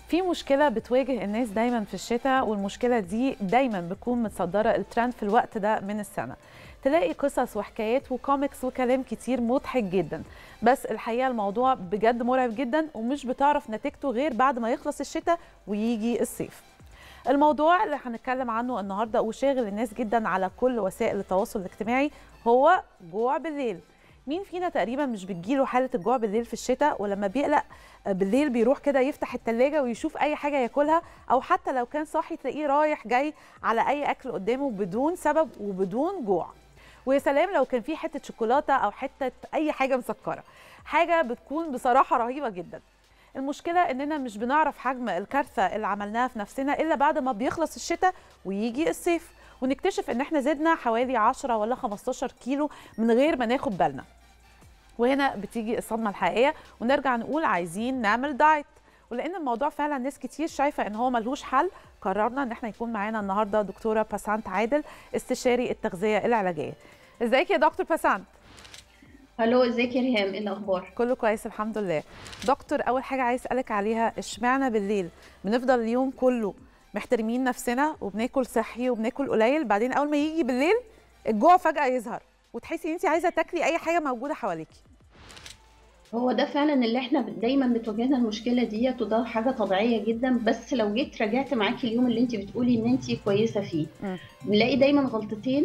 في مشكلة بتواجه الناس دايما في الشتاء، والمشكلة دي دايما بتكون متصدرة الترند في الوقت ده من السنة. تلاقي قصص وحكايات وكوميكس وكلام كتير مضحك جدا، بس الحقيقة الموضوع بجد مرعب جدا، ومش بتعرف نتيجته غير بعد ما يخلص الشتاء ويجي الصيف. الموضوع اللي هنتكلم عنه النهاردة وشاغل الناس جدا على كل وسائل التواصل الاجتماعي هو جوع بالليل. مين فينا تقريبا مش بتجيله حالة الجوع بالليل في الشتاء، ولما بيقلق بالليل بيروح كده يفتح التلاجة ويشوف أي حاجة ياكلها، أو حتى لو كان صاحي تلاقيه رايح جاي على أي أكل قدامه بدون سبب وبدون جوع. ويا سلام لو كان في حتة شوكولاتة أو حتة أي حاجة مسكرة، حاجة بتكون بصراحة رهيبة جدا. المشكلة إننا مش بنعرف حجم الكارثة اللي عملناها في نفسنا إلا بعد ما بيخلص الشتاء ويجي الصيف، ونكتشف إن احنا زدنا حوالي 10 ولا 15 كيلو من غير ما ناخد بالنا. وهنا بتيجي الصدمة الحقيقية، ونرجع نقول عايزين نعمل دايت. ولأن الموضوع فعلا ناس كتير شايفة إن هو ملهوش حل، قررنا إن احنا يكون معانا النهاردة دكتورة بسنت عادل، استشاري التغذية العلاجية. ازيك يا دكتور بسنت؟ الو، ازيك يا ريهام؟ ايه الاخبار؟ كله كويس الحمد لله. دكتور، اول حاجه عايز اسالك عليها، اشمعنى بالليل بنفضل اليوم كله محترمين نفسنا وبناكل صحي وبناكل قليل، بعدين اول ما يجي بالليل الجوع فجاه يظهر وتحسي ان انت عايزه تاكلي اي حاجه موجوده حواليكي؟ هو ده فعلا اللي احنا دايما بتواجهنا المشكله ديت، وده حاجه طبيعيه جدا. بس لو جيت راجعت معاكي اليوم اللي انت بتقولي ان انت كويسه فيه، مم. بنلاقي دايما غلطتين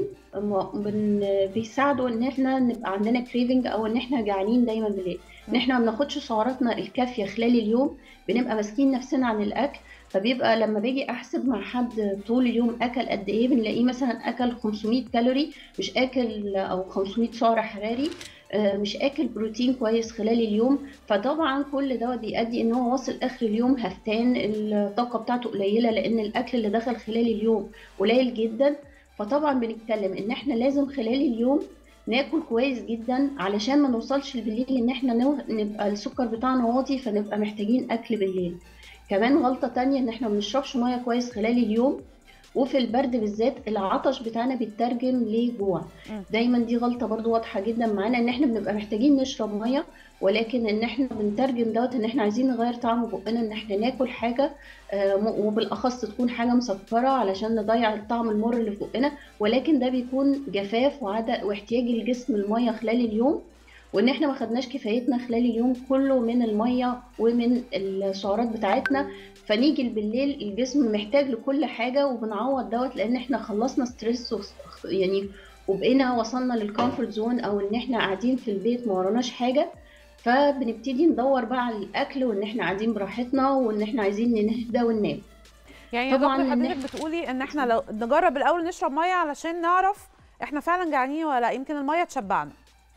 بيساعدوا ان احنا نبقى عندنا كريفنج، او ان احنا جعانين دايما بالليل. ان احنا ما بناخدش سعراتنا الكافيه خلال اليوم، بنبقى ماسكين نفسنا عن الاكل. فبيبقى لما باجي احسب مع حد طول اليوم اكل قد ايه، بنلاقيه مثلا اكل 500 كالوري مش اكل، او 500 سعر حراري، مش اكل بروتين كويس خلال اليوم. فطبعا كل ده بيؤدي ان هو واصل اخر اليوم هفتان، الطاقه بتاعته قليله لان الاكل اللي دخل خلال اليوم قليل جدا. فطبعا بنتكلم ان احنا لازم خلال اليوم ناكل كويس جدا علشان ما نوصلش بالليل ان احنا نبقى السكر بتاعنا واطي، فنبقى محتاجين اكل بالليل. كمان غلطة تانية ان احنا ما بنشربش ميه كويس خلال اليوم، وفي البرد بالذات العطش بتاعنا بيترجم لجوع. مم. دايما دي غلطة برضو واضحة جدا معانا، ان احنا بنبقى محتاجين نشرب مية، ولكن ان احنا بنترجم دوت ان احنا عايزين نغير طعم بقنا، ان احنا ناكل حاجة وبالاخص تكون حاجة مسكرة علشان نضيع الطعم المر اللي في بقنا. ولكن ده بيكون جفاف وعدم واحتياج الجسم المية خلال اليوم، وان احنا ما خدناش كفايتنا خلال اليوم كله من المية ومن السعرات بتاعتنا. فنيجي بالليل الجسم محتاج لكل حاجة وبنعوض دوت، لان احنا خلصنا ستريس يعني، وبقينا وصلنا للكومفورت زون، او ان احنا قاعدين في البيت ما وراناش حاجة. فبنبتدي ندور بقى على الاكل، وان احنا قاعدين براحتنا، وان احنا عايزين نهدى وننام. يعني يا طبعا دكتور ان حضرتك بتقولي ان احنا لو نجرب الاول نشرب ميه علشان نعرف احنا فعلا جعانين ولا لا، يمكن الميه تشبعنا.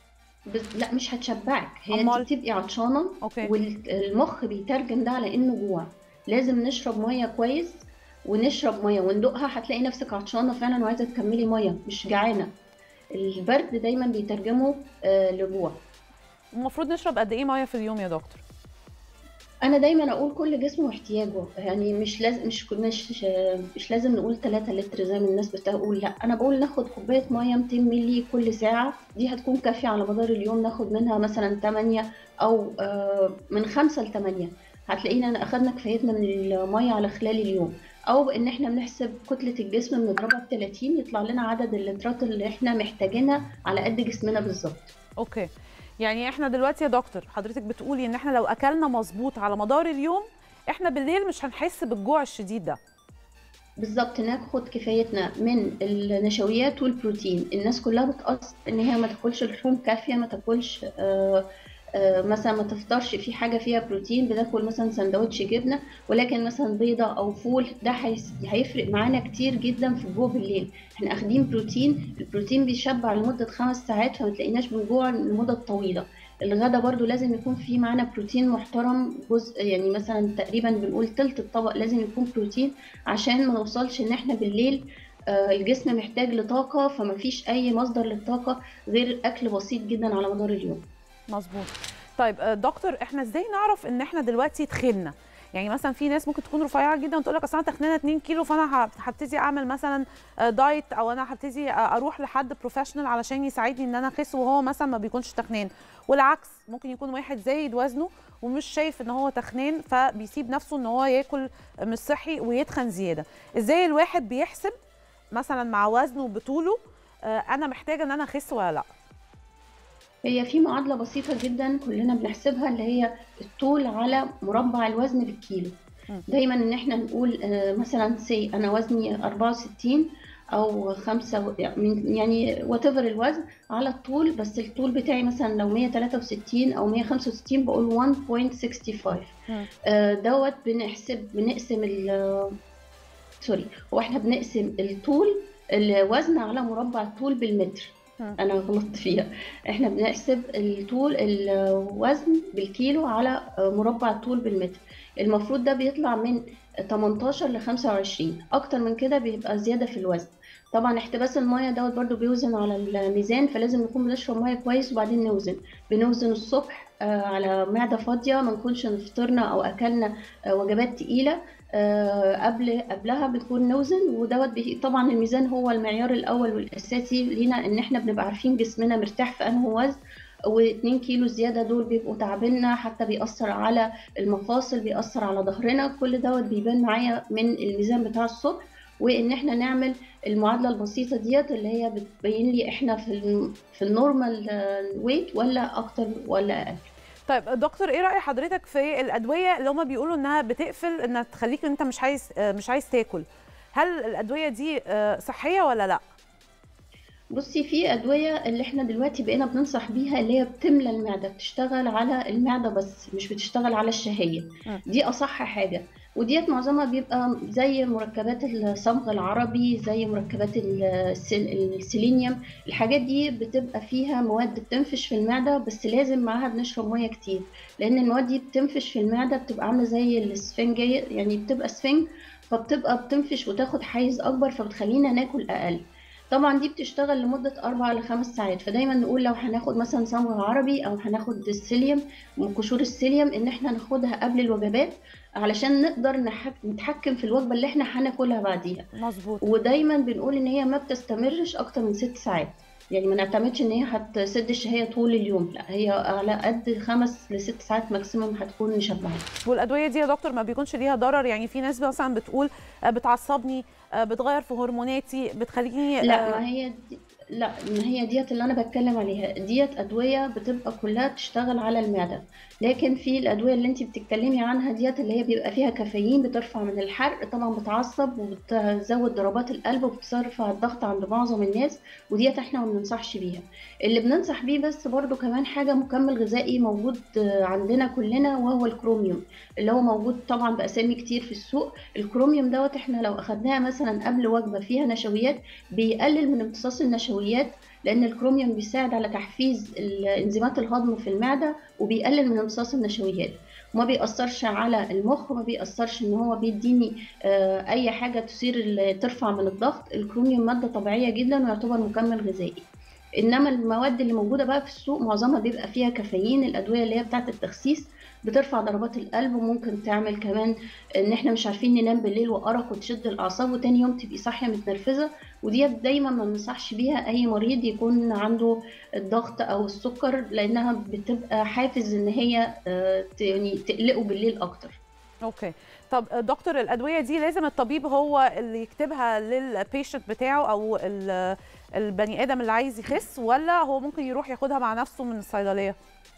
لا، مش هتشبعك، هي انت امال؟ بتبقي عطشانه، اوكي. والمخ بيترجم ده على انه جوع. لازم نشرب ميه كويس، ونشرب ميه وندوقها، هتلاقي نفسك عطشانه فعلا وعايزه تكملي ميه مش جعانه. البرد دايما بيترجمه لجوع. المفروض نشرب قد ايه ميه في اليوم يا دكتور؟ انا دايما اقول كل جسم واحتياجه، يعني مش لازم نقول 3 لتر زي ما الناس بتقول. لا، انا بقول ناخد كوبايه ميه 200 مللي كل ساعه، دي هتكون كافيه على مدار اليوم. ناخد منها مثلا 8، او من 5 ل 8، هتلاقينا اخدنا كفايتنا من الميه على خلال اليوم. او بان احنا بنحسب كتله الجسم بنضربها ب 30، يطلع لنا عدد اللترات اللي احنا محتاجينها على قد جسمنا بالظبط. اوكي. يعني احنا دلوقتي يا دكتور حضرتك بتقولي ان احنا لو اكلنا مظبوط على مدار اليوم، احنا بالليل مش هنحس بالجوع الشديد ده. بالظبط، ناخد كفايتنا من النشويات والبروتين. الناس كلها بتقصد ان هي ما تاكلش لحوم كافيه، ما تاكلش مثلا ما تفطرش في حاجه فيها بروتين، بتاكل مثلا سندوتش جبنه، ولكن مثلا بيضه او فول ده هيفرق معانا كتير جدا في الجوع بالليل. احنا اخدين بروتين، البروتين بيشبع لمده 5 ساعات، فما تلاقيناش بنجوع لمده طويله. الغدا برضو لازم يكون فيه معانا بروتين محترم، جزء يعني مثلا تقريبا بنقول تلت الطبق لازم يكون بروتين، عشان ما نوصلش ان احنا بالليل الجسم محتاج لطاقة، فما فيش أي مصدر للطاقة غير أكل بسيط جدا على مدار اليوم. مظبوط. طيب دكتور، احنا ازاي نعرف ان احنا دلوقتي تخنا؟ يعني مثلا في ناس ممكن تكون رفيعه جدا وتقول لك اصل انا تخنانه 2 كيلو فانا هبتدي اعمل مثلا دايت، او انا هبتدي اروح لحد بروفيشنال علشان يساعدني ان انا اخس، وهو مثلا ما بيكونش تخنان. والعكس ممكن يكون واحد زايد وزنه ومش شايف ان هو تخنان، فبيسيب نفسه ان هو ياكل مش صحي ويتخن زياده. ازاي الواحد بيحسب مثلا مع وزنه بطوله انا محتاجه ان انا اخس ولا لا؟ هي في معادلة بسيطة جدا كلنا بنحسبها، اللي هي الطول على مربع الوزن بالكيلو. مم. دايما ان احنا نقول مثلا سي انا وزني 64 او 5، يعني وات ايفر الوزن على الطول، بس الطول بتاعي مثلا لو 163 او 165 بقول 1.65. مم. دوت بنقسم سوري، هو احنا بنقسم الطول الوزن على مربع الطول بالمتر. مم. انا غلطت فيها. احنا بنحسب الطول الوزن بالكيلو على مربع الطول بالمتر. المفروض ده بيطلع من 18 ل 25. اكتر من كده بيبقى زيادة في الوزن. طبعا احتباس المية دوت برضو بيوزن على الميزان، فلازم نكون بنشرب مية كويس وبعدين بنوزن الصبح على معدة فاضية، ما نكونش فطرنا او اكلنا وجبات تقيلة. قبلها بنكون نوزن، ودوت طبعا الميزان هو المعيار الاول والاساسي لينا، ان احنا بنبقى عارفين جسمنا مرتاح في انهي وزن. و2 كيلو زياده دول بيبقوا تعبنا، حتى بيأثر على المفاصل، بيأثر على ظهرنا. كل دوت بيبان معايا من الميزان بتاع الصبح. وان احنا نعمل المعادله البسيطه ديت اللي هي بتبين لي احنا في النورمال ويت ولا اكتر ولا اقل. طيب دكتور، ايه رأي حضرتك في الأدوية اللي هما بيقولوا انها بتقفل، انها تخليك انت مش عايز تاكل؟ هل الأدوية دي صحية ولا لا؟ بصي، في أدوية اللي احنا دلوقتي بقينا بننصح بيها، اللي هي بتملى المعدة، بتشتغل على المعدة بس مش بتشتغل على الشهية. مم. دي أصح حاجة. وديت معظمها بيبقى زي مركبات الصمغ العربي، زي مركبات السيلينيوم. الحاجات دي بتبقى فيها مواد بتنفش في المعدة، بس لازم معاها بنشرب مية كتير، لأن المواد دي بتنفش في المعدة، بتبقى عاملة زي السفنجية، يعني بتبقى سفنج، فبتبقى بتنفش وتاخد حيز أكبر، فبتخلينا ناكل أقل. طبعا دي بتشتغل لمدة 4 ل5 ساعات. فدايما نقول لو هناخد مثلا صمغ عربي أو هناخد السيليوم من قشور السيليوم، إن احنا ناخدها قبل الوجبات علشان نقدر نتحكم في الوجبة اللي احنا هناكلها بعديها. مظبوط. ودايما بنقول إن هي ما بتستمرش أكتر من 6 ساعات. يعني ما نعتمدش إن هي هتسد الشهية طول اليوم، لا، هي على قد 5 ل6 ساعات ماكسيموم هتكون مشبعة. والأدوية دي يا دكتور ما بيكونش ليها ضرر؟ يعني في ناس مثلا بتقول بتعصبني، بتغير في هرموناتي، بتخليني لا، ما هي ديت اللي انا بتكلم عليها. ديت ادويه بتبقى كلها بتشتغل على المعده. لكن في الادويه اللي انت بتتكلمي عنها ديت، اللي هي بيبقى فيها كافيين، بترفع من الحرق طبعا، بتعصب وبتزود ضربات القلب وبترفع الضغط عند معظم الناس. وديت احنا ما بننصحش بيها. اللي بننصح بيه بس برضو كمان حاجه مكمل غذائي موجود عندنا كلنا، وهو الكروميوم، اللي هو موجود طبعا باسامي كتير في السوق. الكروميوم دوت احنا لو اخدناها مثلا قبل وجبه فيها نشويات، بيقلل من امتصاص النشويات، لأن الكروميوم بيساعد على تحفيز انزيمات الهضم في المعدة، وبيقلل من امتصاص النشويات. وما بيأثرش على المخ، وما بيأثرش ان هو بيديني اي حاجة ترفع من الضغط. الكروميوم مادة طبيعية جدا ويعتبر مكمل غذائي. انما المواد اللي موجودة بقى في السوق معظمها بيبقى فيها كافيين. الادوية اللي هي بتاعة التخسيس بترفع ضربات القلب، وممكن تعمل كمان ان احنا مش عارفين ننام بالليل، وارق وتشد الاعصاب، وتاني يوم تبقي صاحيه متنرفزه. ودي دايما ما ننصحش بيها اي مريض يكون عنده الضغط او السكر، لانها بتبقى حافز ان هي يعني تقلقه بالليل اكتر. اوكي. طب دكتور، الادويه دي لازم الطبيب هو اللي يكتبها للبيشنت بتاعه او البني ادم اللي عايز يخس، ولا هو ممكن يروح ياخدها مع نفسه من الصيدليه؟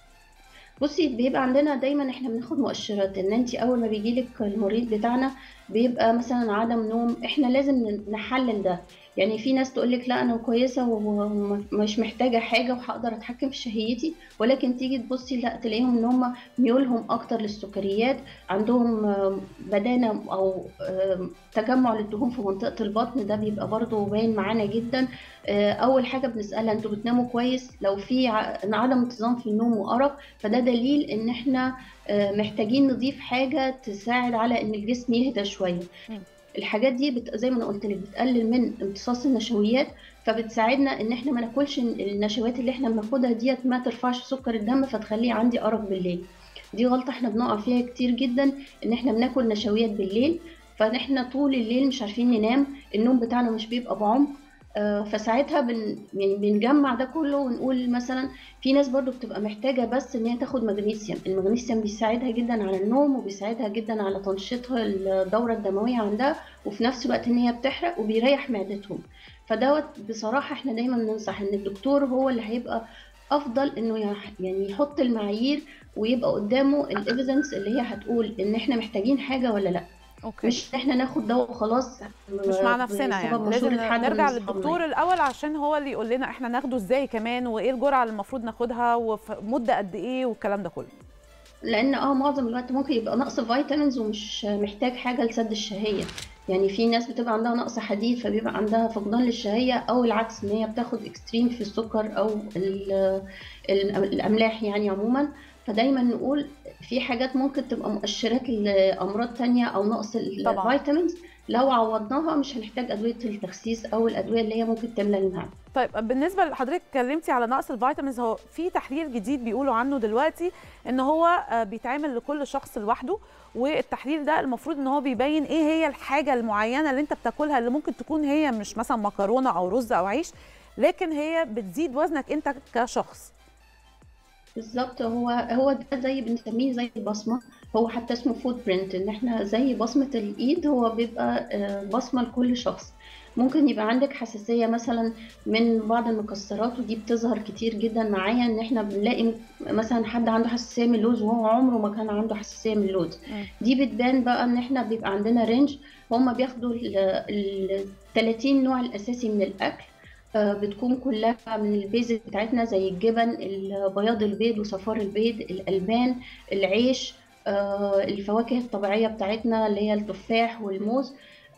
بصي، بيبقى عندنا دايما احنا بناخد مؤشرات. ان انت اول ما بيجيلك المريض بتاعنا بيبقى مثلا عدم نوم، احنا لازم نحلل ده. يعني في ناس تقولك لا انا كويسه ومش محتاجه حاجه وهقدر اتحكم في شهيتي، ولكن تيجي تبصي لا تلاقيهم ان هم ميولهم اكتر للسكريات، عندهم بدانه او تجمع للدهون في منطقه البطن. ده بيبقى برضو باين معانا جدا. اول حاجه بنسالها انتوا بتناموا كويس؟ لو في عدم انتظام في النوم وارق، فده دليل ان احنا محتاجين نضيف حاجة تساعد على ان الجسم يهدى شوية. الحاجات دي زي ما انا قلت لك بتقلل من امتصاص النشويات، فبتساعدنا ان احنا ما ناكلش النشويات اللي احنا بناخدها ديت، ما ترفعش سكر الدم فتخليه عندي ارق بالليل. دي غلطة احنا بنقع فيها كتير جدا، ان احنا بناكل نشويات بالليل، فاحنا طول الليل مش عارفين ننام، النوم بتاعنا مش بيبقى بعمق. فساعتها يعني بنجمع ده كله ونقول مثلا في ناس برضو بتبقى محتاجة بس ان هي تاخد مغنيسيوم. المغنيسيوم بيساعدها جدا على النوم، وبيساعدها جدا على تنشيطها الدورة الدموية عندها، وفي نفس الوقت ان هي بتحرق وبيريح معدتهم. فدوت بصراحة احنا دايما ننصح ان الدكتور هو اللي هيبقى افضل انه يعني يحط المعايير، ويبقى قدامه الايفيدنس اللي هي هتقول ان احنا محتاجين حاجة ولا لا. اوكي. مش ان احنا ناخد دواء وخلاص مش مع نفسنا، بسبب يعني لازم مشورة حد من نرجع اصحابنا للدكتور يعني. الاول عشان هو اللي يقول لنا احنا ناخده ازاي كمان، وايه الجرعه اللي المفروض ناخدها، وفي مده قد ايه، والكلام ده كله. لان معظم الوقت ممكن يبقى نقص فيتامينز ومش محتاج حاجه لسد الشهيه. يعني في ناس بتبقى عندها نقص حديد فبيبقى عندها فقدان للشهيه، او العكس ان هي بتاخد اكستريم في السكر او الاملاح يعني عموما. فدايما نقول في حاجات ممكن تبقى مؤشرات لامراض تانية او نقص طبعا. الفيتامينز، لو عوضناها مش هنحتاج ادويه التخسيس او الادويه اللي هي ممكن تملى المعده. طيب بالنسبه لحضرتك اتكلمتي على نقص الفيتامينز، هو في تحليل جديد بيقولوا عنه دلوقتي ان هو بيتعمل لكل شخص لوحده، والتحليل ده المفروض ان هو بيبين ايه هي الحاجه المعينه اللي انت بتاكلها، اللي ممكن تكون هي مش مثلا مكرونه او رز او عيش، لكن هي بتزيد وزنك انت كشخص. بالظبط، هو ده زي بنسميه زي البصمه. هو حتى اسمه فود برينت، ان احنا زي بصمه الايد، هو بيبقى بصمه لكل شخص. ممكن يبقى عندك حساسيه مثلا من بعض المكسرات، ودي بتظهر كتير جدا معايا، ان احنا بنلاقي مثلا حد عنده حساسيه من اللوز وهو عمره ما كان عنده حساسيه من اللوز. دي بتبان بقى ان احنا بيبقى عندنا رينج. هما بياخدوا ال 30 نوع الاساسي من الاكل، بتكون كلها من البيزك بتاعتنا، زي الجبن، بياض البيض وصفار البيض، الألبان، العيش، الفواكه الطبيعية بتاعتنا اللي هي التفاح والموز.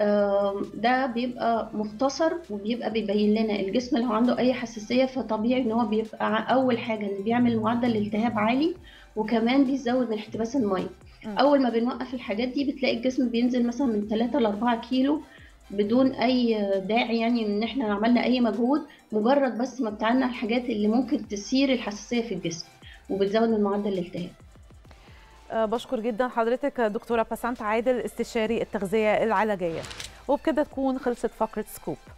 ده بيبقى مختصر، وبيبقى بيبين لنا الجسم لو عنده أي حساسية، فطبيعي إن هو بيبقى أول حاجة إن بيعمل معدل التهاب عالي، وكمان بيزود من احتباس المية. أول ما بنوقف الحاجات دي بتلاقي الجسم بينزل مثلا من 3 ل 4 كيلو بدون اي داعي، يعني ان احنا عملنا اي مجهود، مجرد بس ما بتاعنا الحاجات اللي ممكن تثير الحساسيه في الجسم وبتزود من معدل الالتهاب. بشكر جدا حضرتك دكتوره بسنت عادل، استشاري التغذيه العلاجيه. وبكده تكون خلصت فقره سكوب.